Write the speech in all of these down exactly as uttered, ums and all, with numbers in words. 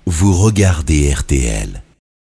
vous regardez R T L.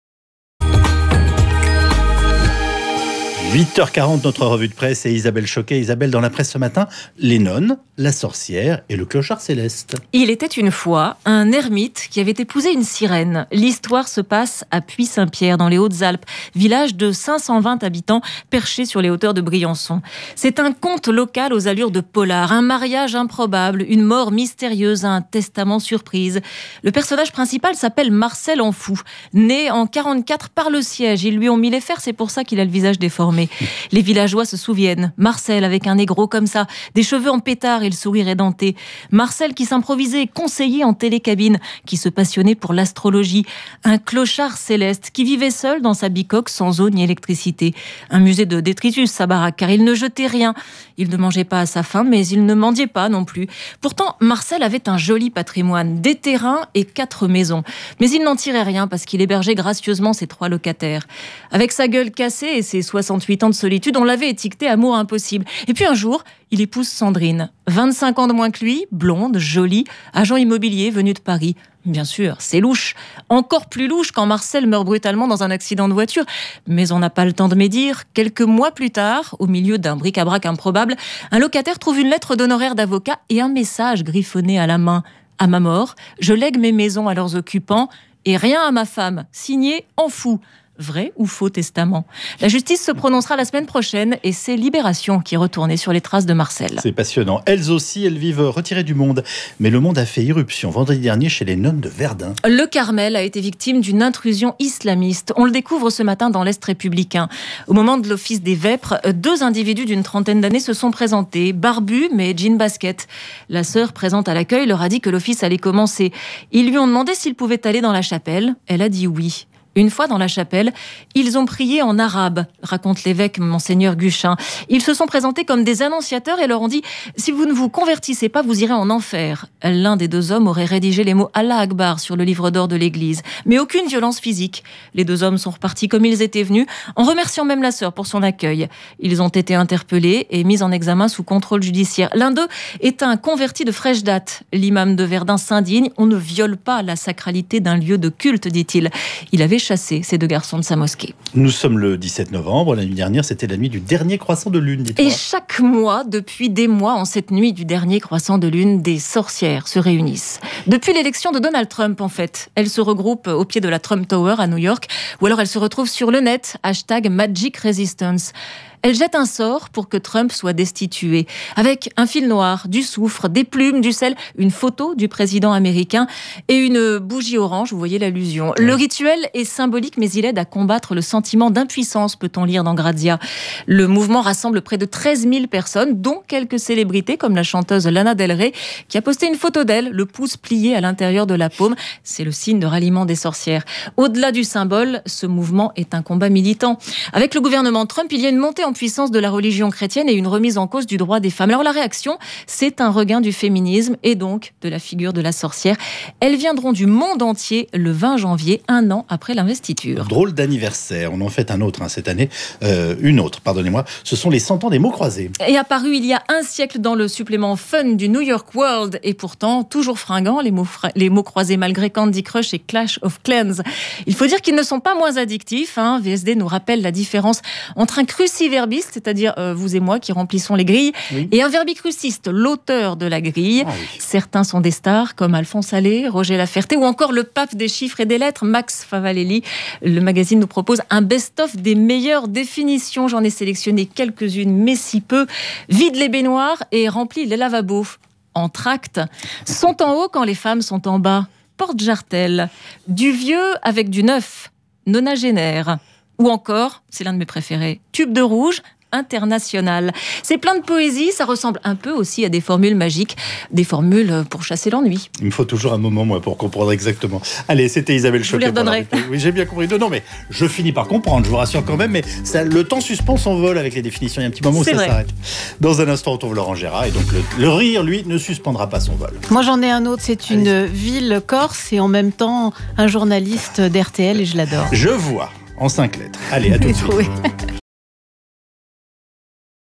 huit heures quarante, notre revue de presse et Isabelle Choquet. Isabelle, dans la presse ce matin, les nonnes, la sorcière et le clochard céleste. Il était une fois un ermite qui avait épousé une sirène. L'histoire se passe à Puy-Saint-Pierre, dans les Hautes-Alpes, village de cinq cent vingt habitants perché sur les hauteurs de Briançon. C'est un conte local aux allures de polar, un mariage improbable, une mort mystérieuse, un testament surprise. Le personnage principal s'appelle Marcel Enfou. Né en quarante-quatre par le siège, ils lui ont mis les fers, c'est pour ça qu'il a le visage déformé. Les villageois se souviennent. Marcel avec un nez gros comme ça, des cheveux en pétard et le sourire édenté. Marcel qui s'improvisait conseiller en télécabine, qui se passionnait pour l'astrologie. Un clochard céleste qui vivait seul dans sa bicoque sans eau ni électricité. Un musée de détritus, sa baraque, car il ne jetait rien. Il ne mangeait pas à sa faim, mais il ne mendiait pas non plus. Pourtant, Marcel avait un joli patrimoine, des terrains et quatre maisons. Mais il n'en tirait rien parce qu'il hébergeait gracieusement ses trois locataires. Avec sa gueule cassée et ses soixante-huit ans de solitude, on l'avait étiqueté amour impossible. Et puis un jour, il épouse Sandrine, vingt-cinq ans de moins que lui, blonde, jolie, agent immobilier venu de Paris. Bien sûr, c'est louche. Encore plus louche quand Marcel meurt brutalement dans un accident de voiture. Mais on n'a pas le temps de médire. Quelques mois plus tard, au milieu d'un bric-à-brac improbable, un locataire trouve une lettre d'honoraire d'avocat et un message griffonné à la main. À ma mort, je lègue mes maisons à leurs occupants et rien à ma femme. Signé Enfou. Vrai ou faux testament? La justice se prononcera la semaine prochaine et c'est Libération qui est retournée sur les traces de Marcel. C'est passionnant. Elles aussi, elles vivent retirées du monde. Mais le monde a fait irruption vendredi dernier chez les nonnes de Verdun. Le Carmel a été victime d'une intrusion islamiste. On le découvre ce matin dans l'Est républicain. Au moment de l'office des vêpres, deux individus d'une trentaine d'années se sont présentés, barbus mais jean basket. La sœur présente à l'accueil leur a dit que l'office allait commencer. Ils lui ont demandé s'ils pouvaient aller dans la chapelle. Elle a dit oui. Une fois dans la chapelle, ils ont prié en arabe, raconte l'évêque Monseigneur Guchin. Ils se sont présentés comme des annonciateurs et leur ont dit « Si vous ne vous convertissez pas, vous irez en enfer ». L'un des deux hommes aurait rédigé les mots « Allah Akbar » sur le livre d'or de l'église. Mais aucune violence physique. Les deux hommes sont repartis comme ils étaient venus, en remerciant même la sœur pour son accueil. Ils ont été interpellés et mis en examen sous contrôle judiciaire. L'un d'eux est un converti de fraîche date. L'imam de Verdun s'indigne. On ne viole pas la sacralité d'un lieu de culte, dit-il. Il avait chassé ces deux garçons de sa mosquée. Nous sommes le dix-sept novembre. La nuit dernière, c'était la nuit du dernier croissant de lune. Et chaque mois, depuis des mois, en cette nuit du dernier croissant de lune, des sorcières se réunissent. Depuis l'élection de Donald Trump, en fait. Elles se regroupent au pied de la Trump Tower à New York, ou alors elles se retrouvent sur le net, hashtag Magic Resistance. Elle jette un sort pour que Trump soit destitué. Avec un fil noir, du soufre, des plumes, du sel, une photo du président américain et une bougie orange, vous voyez l'allusion. Le rituel est symbolique, mais il aide à combattre le sentiment d'impuissance, peut-on lire dans Grazia. Le mouvement rassemble près de treize mille personnes, dont quelques célébrités, comme la chanteuse Lana Del Rey, qui a posté une photo d'elle, le pouce plié à l'intérieur de la paume. C'est le signe de ralliement des sorcières. Au-delà du symbole, ce mouvement est un combat militant. Avec le gouvernement Trump, il y a une montée en puissance de la religion chrétienne et une remise en cause du droit des femmes. Alors la réaction, c'est un regain du féminisme et donc de la figure de la sorcière. Elles viendront du monde entier le vingt janvier, un an après l'investiture. Drôle d'anniversaire, on en fait un autre hein, cette année, euh, une autre, pardonnez-moi, ce sont les cent ans des mots croisés. Et apparu il y a un siècle dans le supplément Fun du New York World et pourtant toujours fringants, les mots, fra- les mots croisés malgré Candy Crush et Clash of Clans. Il faut dire qu'ils ne sont pas moins addictifs, hein. V S D nous rappelle la différence entre un cruciverbiste, c'est-à-dire euh, vous et moi qui remplissons les grilles, oui. et un verbicruciste, l'auteur de la grille. Ah, oui. Certains sont des stars comme Alphonse Allais, Roger Laferté ou encore le pape des chiffres et des lettres, Max Favalelli. Le magazine nous propose un best-of des meilleures définitions. J'en ai sélectionné quelques-unes, mais si peu. Vide les baignoires et remplis les lavabos. Entr'acte. Sont en haut quand les femmes sont en bas. Porte-jartel. Du vieux avec du neuf. Nonagénaire. Ou encore, c'est l'un de mes préférés, Tube de rouge, international. C'est plein de poésie, ça ressemble un peu aussi à des formules magiques, des formules pour chasser l'ennui. Il me faut toujours un moment, moi, pour comprendre exactement. Allez, c'était Isabelle Choquet. Je vous les redonnerai. Oui, j'ai bien compris. Non, non, mais je finis par comprendre, je vous rassure quand même, mais ça, le temps suspend s'envole avec les définitions. Il y a un petit moment où c'est ça vrai. s'arrête. Dans un instant, on retrouve Laurent Gérard, et donc le, le rire, lui, ne suspendra pas son vol. Moi, j'en ai un autre, c'est une Allez. ville corse et en même temps un journaliste d'R T L et je l'adore. Je vois. En cinq lettres. Allez, à tout de suite. Oui.